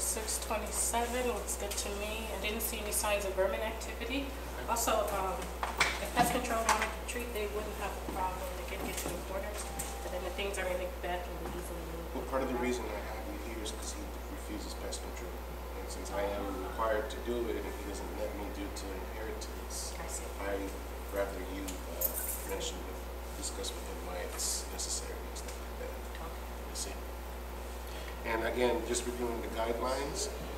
627 looks good to me. I didn't see any signs of vermin activity. Also, if pest control wanted to treat, they wouldn't have a problem. They can get to the corners, but then the things are in the back and we easily move. Well, part of the reason I have you here is because he refuses pest control. And since I am required to do it and he doesn't let me due to inheritance, I see. I'd rather you discuss with him why it's necessary and stuff like that. Okay. You see? And again, just reviewing the guidelines,